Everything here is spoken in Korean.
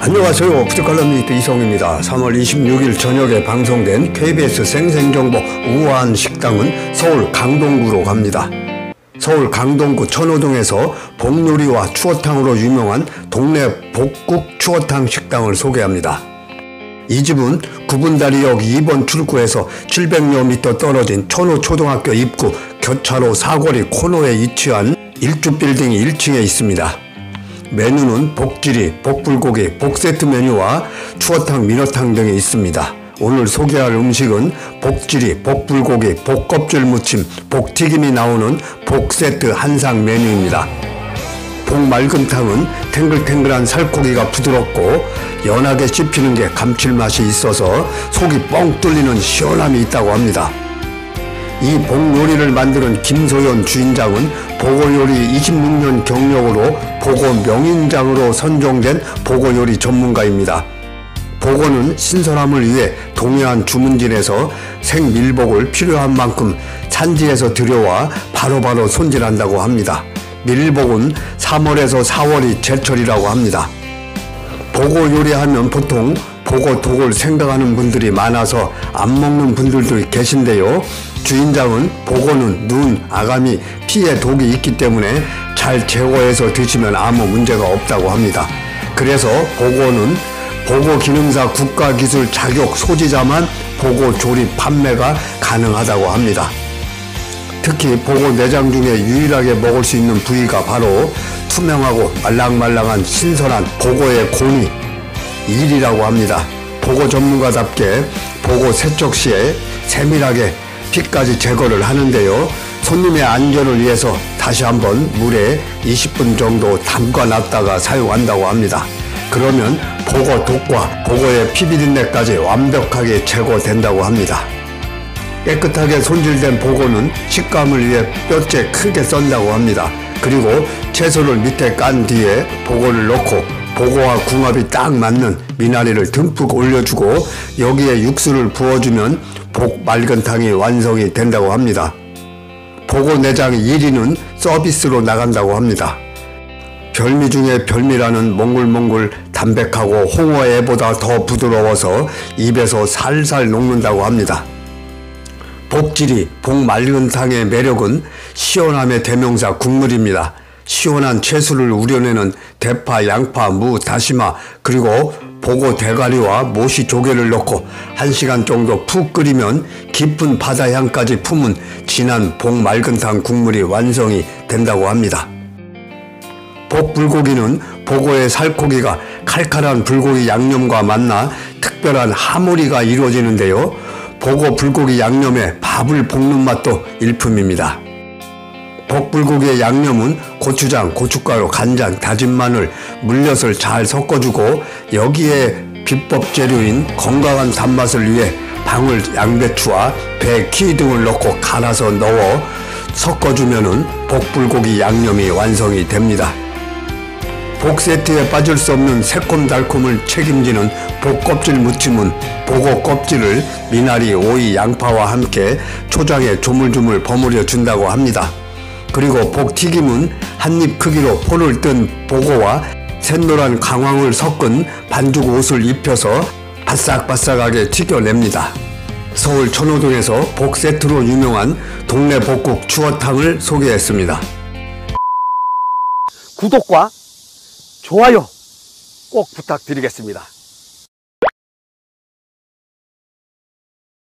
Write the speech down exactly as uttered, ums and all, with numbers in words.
안녕하세요. 푸드칼럼니스트 이성입니다. 삼월 이십육일 저녁에 방송된 케이비에스 생생정보 우아한 식당은 서울 강동구로 갑니다. 서울 강동구 천호동에서 복요리와 추어탕으로 유명한 동네 복국 추어탕 식당을 소개합니다. 이 집은 구분다리역 이 번 출구에서 칠백여 미터 떨어진 천호초등학교 입구 교차로 사거리 코너에 위치한 일주 빌딩 일 층에 있습니다. 메뉴는 복지리, 복불고기, 복세트 메뉴와 추어탕, 민어탕 등이 있습니다. 오늘 소개할 음식은 복지리, 복불고기, 복껍질 무침, 복튀김이 나오는 복세트 한상 메뉴입니다. 복맑은탕은 탱글탱글한 살코기가 부드럽고 연하게 씹히는 게 감칠맛이 있어서 속이 뻥 뚫리는 시원함이 있다고 합니다. 이 복요리를 만드는 김소연 주인장은 복어요리 이십육 년 경력으로 복어 명인장으로 선정된 복어요리 전문가입니다. 복어는 신선함을 위해 동해안 주문진에서 생밀복을 필요한 만큼 산지에서 들여와 바로바로 손질한다고 합니다. 밀복은 삼월에서 사월이 제철이라고 합니다. 복어 요리하면 보통 복어 독을 생각하는 분들이 많아서 안 먹는 분들도 계신데요. 주인장은 복어는 눈, 아가미, 피에 독이 있기 때문에 잘 제거해서 드시면 아무 문제가 없다고 합니다. 그래서 복어는 복어 기능사 국가기술 자격 소지자만 복어 조립 판매가 가능하다고 합니다. 특히 복어 내장 중에 유일하게 먹을 수 있는 부위가 바로 투명하고 말랑말랑한 신선한 복어의 고니, 일이라고 합니다. 복어 전문가답게 복어 세척 시에 세밀하게 피까지 제거를 하는데요. 손님의 안전을 위해서 다시 한번 물에 이십 분 정도 담가 놨다가 사용한다고 합니다. 그러면 복어 독과 복어의 피 비린내까지 완벽하게 제거된다고 합니다. 깨끗하게 손질된 복어는 식감을 위해 뼈째 크게 썬다고 합니다. 그리고 채소를 밑에 깐 뒤에 복어를 넣고 복어와 궁합이 딱 맞는 미나리를 듬뿍 올려주고 여기에 육수를 부어주면 복맑은탕이 완성이 된다고 합니다. 복어 내장 일 위는 서비스로 나간다고 합니다. 별미 중에 별미라는 몽글몽글 담백하고 홍어애보다 더 부드러워서 입에서 살살 녹는다고 합니다. 복지리, 복맑은탕의 매력은 시원함의 대명사 국물입니다. 시원한 채소를 우려내는 대파, 양파, 무, 다시마 그리고 복어 대가리와 모시 조개를 넣고 한 시간 정도 푹 끓이면 깊은 바다향까지 품은 진한 복맑은탕 국물이 완성이 된다고 합니다. 복불고기는 복어의 살코기가 칼칼한 불고기 양념과 만나 특별한 하모리가 이루어지는데요. 복어 불고기 양념에 밥을 볶는 맛도 일품입니다. 복불고기의 양념은 고추장, 고춧가루, 간장, 다진 마늘, 물엿을 잘 섞어주고 여기에 비법 재료인 건강한 단맛을 위해 방울 양배추와 배, 키 등을 넣고 갈아서 넣어 섞어주면 복불고기 양념이 완성이 됩니다. 복세트에 빠질 수 없는 새콤달콤을 책임지는 복껍질 무침은 복어 껍질을 미나리, 오이, 양파와 함께 초장에 조물조물 버무려 준다고 합니다. 그리고 복튀김은 한입 크기로 포를 뜬 복어와 샛노란 강황을 섞은 반죽 옷을 입혀서 바싹바싹하게 튀겨냅니다. 서울 천호동에서 복세트로 유명한 동네 복국 추어탕을 소개했습니다. 구독과 좋아요 꼭 부탁드리겠습니다.